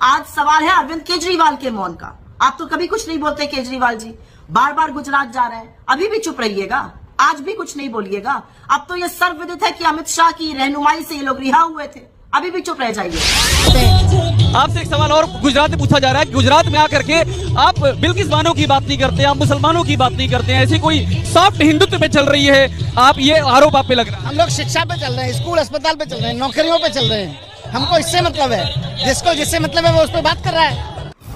आज सवाल है अरविंद केजरीवाल के मौन का। आप तो कभी कुछ नहीं बोलते केजरीवाल जी, बार बार गुजरात जा रहे हैं, अभी भी चुप रहिएगा, आज भी कुछ नहीं बोलिएगा। अब तो ये सर्वविदित है कि अमित शाह की रहनुमाई से ये लोग रिहा हुए थे, अभी भी चुप रह जाइए। आपसे एक सवाल और गुजरात में पूछा जा रहा है कि गुजरात में आकर के आप बिल्किस बानो की बात नहीं करते, आप मुसलमानों की बात नहीं करते हैं, ऐसी कोई सॉफ्ट हिंदुत्व पे चल रही है, आप ये आरोप आप पे लग रहा है। हम लोग शिक्षा पे चल रहे हैं, स्कूल अस्पताल पे चल रहे हैं, नौकरियों पे चल रहे हैं, हमको इससे मतलब है, जिसको जिससे मतलब है वो उस पर बात कर रहा है।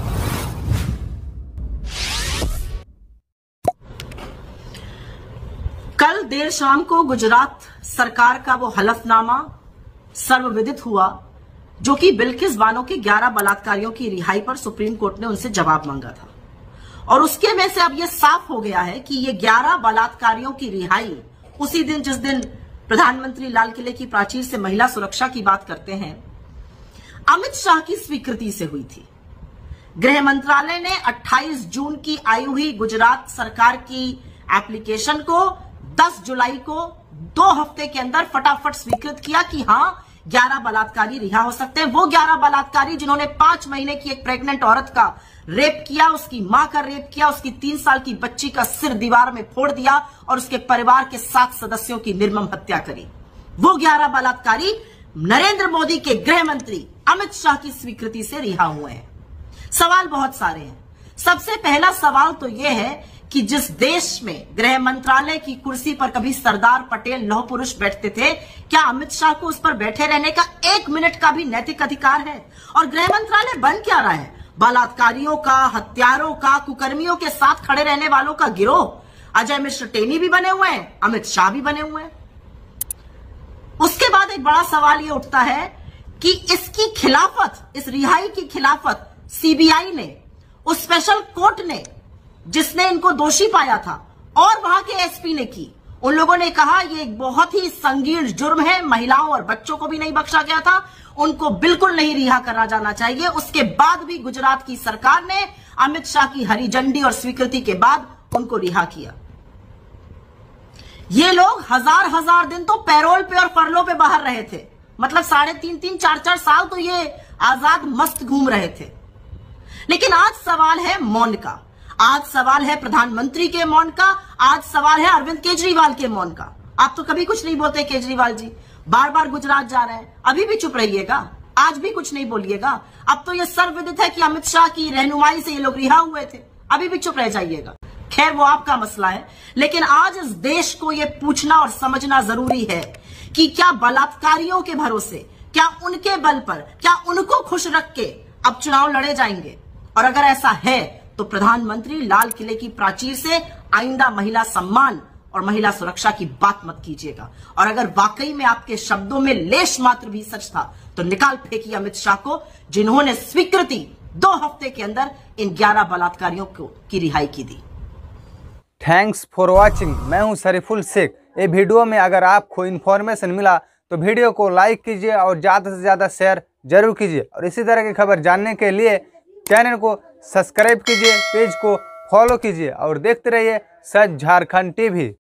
कल देर शाम को गुजरात सरकार का वो हलफनामा सर्वविदित हुआ जो कि बिल्किस बानो के 11 बलात्कारियों की रिहाई पर सुप्रीम कोर्ट ने उनसे जवाब मांगा था। और उसके में से अब यह साफ हो गया है कि ये 11 बलात्कारियों की रिहाई उसी दिन जिस दिन प्रधानमंत्री लाल किले की प्राचीर से महिला सुरक्षा की बात करते हैं, अमित शाह की स्वीकृति से हुई थी। गृह मंत्रालय ने 28 जून की आई हुई गुजरात सरकार की एप्लीकेशन को 10 जुलाई को 2 हफ्ते के अंदर फटाफट स्वीकृत किया कि हां 11 बलात्कारी रिहा हो सकते हैं। वो 11 बलात्कारी जिन्होंने 5 महीने की एक प्रेग्नेंट औरत का रेप किया, उसकी मां का रेप किया, उसकी 3 साल की बच्ची का सिर दीवार में फोड़ दिया और उसके परिवार के 7 सदस्यों की निर्मम हत्या करी। वो 11 बलात्कारी नरेंद्र मोदी के गृह मंत्री अमित शाह की स्वीकृति से रिहा हुए हैं। सवाल बहुत सारे हैं। सबसे पहला सवाल तो यह है कि जिस देश में गृह मंत्रालय की कुर्सी पर कभी सरदार पटेल लौह पुरुष बैठते थे, क्या अमित शाह को उस पर बैठे रहने का 1 मिनट का भी नैतिक अधिकार है? और गृह मंत्रालय बन क्या रहा है? बलात्कारियों का, हत्यारों का, कुकर्मियों के साथ खड़े रहने वालों का गिरोह। अजय मिश्र टेनी भी बने हुए हैं, अमित शाह भी बने हुए हैं। उसके बाद एक बड़ा सवाल यह उठता है कि इसकी खिलाफत, इस रिहाई की खिलाफत सीबीआई ने, उस स्पेशल कोर्ट ने जिसने इनको दोषी पाया था और वहां के एसपी ने की। उन लोगों ने कहा यह एक बहुत ही संगीन जुर्म है, महिलाओं और बच्चों को भी नहीं बख्शा गया था, उनको बिल्कुल नहीं रिहा करा जाना चाहिए। उसके बाद भी गुजरात की सरकार ने अमित शाह की हरी झंडी और स्वीकृति के बाद उनको रिहा किया। ये लोग हजार दिन तो पैरोल पे और फरलों पे बाहर रहे थे, मतलब 3.5 4 साल तो ये आजाद मस्त घूम रहे थे। लेकिन आज सवाल है मौन का, आज सवाल है प्रधानमंत्री के मौन का, आज सवाल है अरविंद केजरीवाल के मौन का। आप तो कभी कुछ नहीं बोलते केजरीवाल जी, बार बार गुजरात जा रहे हैं, अभी भी चुप रहिएगा, आज भी कुछ नहीं बोलिएगा। अब तो यह सर्वविदित है कि अमित शाह की रहनुमाई से ये लोग रिहा हुए थे, अभी भी चुप रह जाइएगा। खैर वो आपका मसला है, लेकिन आज इस देश को यह पूछना और समझना जरूरी है कि क्या बलात्कारियों के भरोसे, क्या उनके बल पर, क्या उनको खुश रख के अब चुनाव लड़े जाएंगे? और अगर ऐसा है तो प्रधानमंत्री लाल किले की प्राचीर से आइंदा महिला सम्मान और महिला सुरक्षा की बात मत कीजिएगा। और अगर वाकई में आपके शब्दों में लेश मात्र भी सच था तो निकाल फेंकिए अमित शाह को, जिन्होंने स्वीकृति 2 हफ्ते के अंदर इन 11 बलात्कारियों की रिहाई की दी। Thanks for watching. मैं हूं शरीफुल शेख। ये वीडियो में अगर आपको इन्फॉर्मेशन मिला तो वीडियो को लाइक कीजिए और ज़्यादा से ज़्यादा शेयर जरूर कीजिए। और इसी तरह की खबर जानने के लिए चैनल को सब्सक्राइब कीजिए, पेज को फॉलो कीजिए और देखते रहिए सच झारखंड टीवी।